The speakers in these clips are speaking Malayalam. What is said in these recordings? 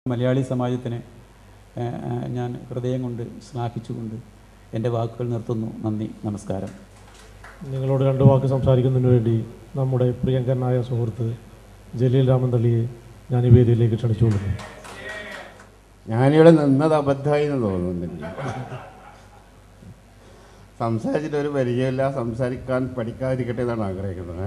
മലയാളി സമാജത്തിനെ ഞാൻ ഹൃദയം കൊണ്ട് ശ്ലാഘിച്ചുകൊണ്ട് എൻ്റെ വാക്കുകൾ നിർത്തുന്നു. നന്ദി, നമസ്കാരം. നിങ്ങളോട് രണ്ട് വാക്ക് സംസാരിക്കുന്നതിന് വേണ്ടി നമ്മുടെ പ്രിയങ്കരനായ സുഹൃത്ത് ജലീൽ രാമന്തള്ളിയെ ഞാൻ ഈ വേദിയിലേക്ക് ക്ഷണിച്ചുകൊള്ളുന്നു. ഞാനിവിടെ നിന്നത് അബദ്ധമായി എന്ന് തോന്നുന്നില്ല. സംസാരിച്ചിട്ടൊരു പരിചയമില്ല, സംസാരിക്കാൻ പഠിക്കാതിരിക്കട്ടെ എന്നാണ് ആഗ്രഹിക്കുന്നത്.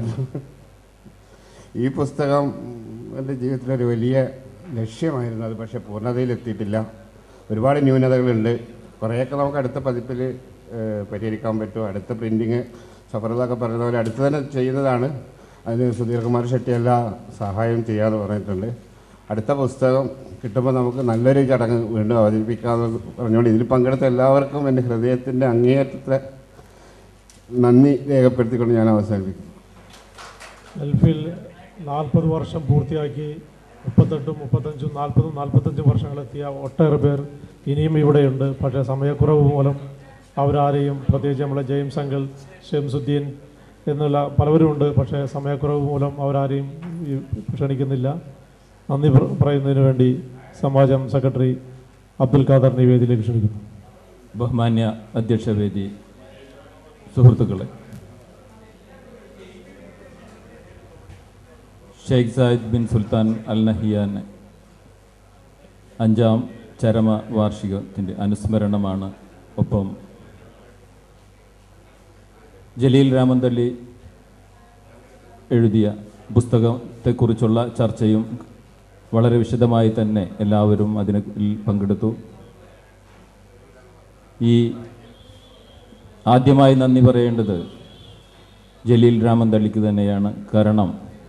ഈ പുസ്തകം എൻ്റെ ജീവിതത്തിലൊരു വലിയ ലക്ഷ്യമായിരുന്നു. അത് പക്ഷേ പൂർണ്ണതയിലെത്തിയിട്ടില്ല. ഒരുപാട് ന്യൂനതകളുണ്ട്. കുറേയൊക്കെ നമുക്ക് അടുത്ത പതിപ്പിൽ പരിഹരിക്കാൻ പറ്റും. അടുത്ത പ്രിൻറ്റിങ് സഫറതൊക്കെ പറയുന്ന പോലെ അടുത്ത് തന്നെ ചെയ്യുന്നതാണ്. അതിന് സുധീർ കുമാർ ഷെട്ടി എല്ലാ സഹായവും ചെയ്യാമെന്ന് പറഞ്ഞിട്ടുണ്ട്. അടുത്ത പുസ്തകം കിട്ടുമ്പോൾ നമുക്ക് നല്ലൊരു ചടങ്ങ് വീണ്ടും അവതരിപ്പിക്കാമെന്ന് പറഞ്ഞുകൊണ്ട് ഇതിൽ പങ്കെടുത്ത എല്ലാവർക്കും എൻ്റെ ഹൃദയത്തിൻ്റെ അങ്ങേയറ്റത്തെ നന്ദി രേഖപ്പെടുത്തിക്കൊണ്ട് ഞാൻ അവസാനിപ്പിക്കുന്നു. ഗൾഫിൽ 40 വർഷം പൂർത്തിയാക്കി 38, 35, 40, 45 വർഷങ്ങളെത്തിയ ഒട്ടേറെ പേർ ഇനിയും ഇവിടെയുണ്ട്. പക്ഷേ സമയക്കുറവ് മൂലം അവരാരെയും, പ്രത്യേകിച്ച് നമ്മളെ ജെയിംസ് അങ്കിൾ, ഷംസുദ്ദീൻ എന്നുള്ള പലവരുമുണ്ട്. പക്ഷേ സമയക്കുറവ് മൂലം അവരാരെയും ക്ഷണിക്കുന്നില്ല. നന്ദി പറയുന്നതിന് വേണ്ടി സമാജം സെക്രട്ടറി അബ്ദുൽ ഖാദർ വേദിയിലേക്ക് ക്ഷണിക്കുന്നു. ബഹുമാന്യ അധ്യക്ഷവേദി, സുഹൃത്തുക്കളെ, Sheikh Zayed bin Sultan Al Nahyan 5ാം ചരമ വാർഷികത്തിൻ്റെ അനുസ്മരണമാണ്. ഒപ്പം ജലീൽ രാമന്തള്ളി എഴുതിയ പുസ്തകത്തെക്കുറിച്ചുള്ള ചർച്ചയും വളരെ വിശദമായി തന്നെ എല്ലാവരും അതിൽ പങ്കെടുത്തു. ഈ ആദ്യമായി നന്ദി പറയേണ്ടത് ജലീൽ രാമന്തള്ളിക്ക് തന്നെയാണ്. കാരണം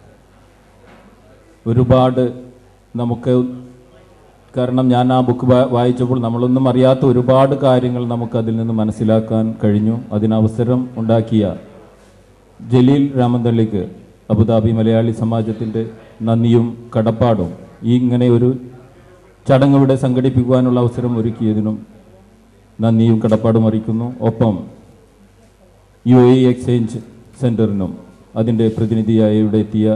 ഞാൻ ആ ബുക്ക് വായിച്ചപ്പോൾ നമ്മളൊന്നും അറിയാത്ത ഒരുപാട് കാര്യങ്ങൾ നമുക്കതിൽ നിന്ന് മനസ്സിലാക്കാൻ കഴിഞ്ഞു. അതിനവസരം ഉണ്ടാക്കിയ ജലീൽ രാമന്തള്ളിക്ക് അബുദാബി മലയാളി സമാജത്തിൻ്റെ നന്ദിയും കടപ്പാടും ഇങ്ങനെ ഒരു ചടങ്ങ് ഇവിടെ സംഘടിപ്പിക്കുവാനുള്ള അവസരം ഒരുക്കിയതിനും നന്ദിയും കടപ്പാടും അറിയിക്കുന്നു. ഒപ്പം UAE എക്സ്ചേഞ്ച് സെൻറ്ററിനും അതിൻ്റെ പ്രതിനിധിയായി ഇവിടെ എത്തിയ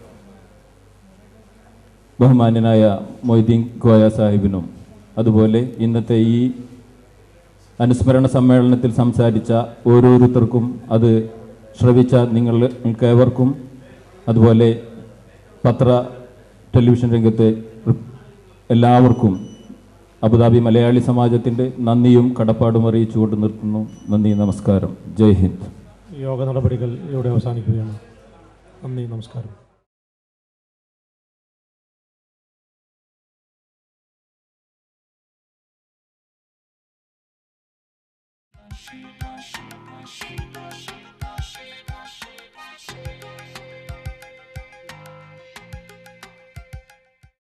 ബഹുമാന്യനായ മൊയ്തീൻ കോയ സാഹിബിനും, അതുപോലെ ഇന്നത്തെ ഈ അനുസ്മരണ സമ്മേളനത്തിൽ സംസാരിച്ച ഓരോരുത്തർക്കും, അത് ശ്രവിച്ച നിങ്ങൾക്കേവർക്കും, അതുപോലെ ടെലിവിഷൻ രംഗത്തെ എല്ലാവർക്കും അബുദാബി മലയാളി സമാജത്തിൻ്റെ നന്ദിയും കടപ്പാടും അറിയിച്ചുകൊണ്ട് നിർത്തുന്നു. നന്ദി, നമസ്കാരം. ജയ് ഹിന്ദ്. യോഗ നടപടികൾ ഇവിടെ അവസാനിക്കുകയാണ്. നന്ദി, നമസ്കാരം.